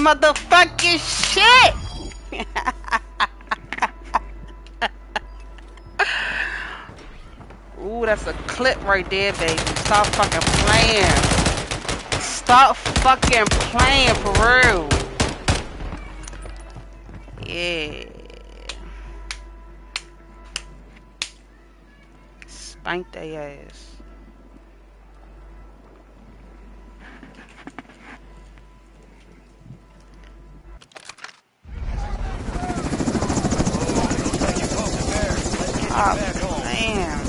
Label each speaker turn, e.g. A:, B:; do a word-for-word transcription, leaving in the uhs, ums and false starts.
A: motherfucking shit! Ooh, that's a clip right there, baby. Stop fucking playing. Stop fucking playing for real. Yeah. Spank their ass. Oh, damn.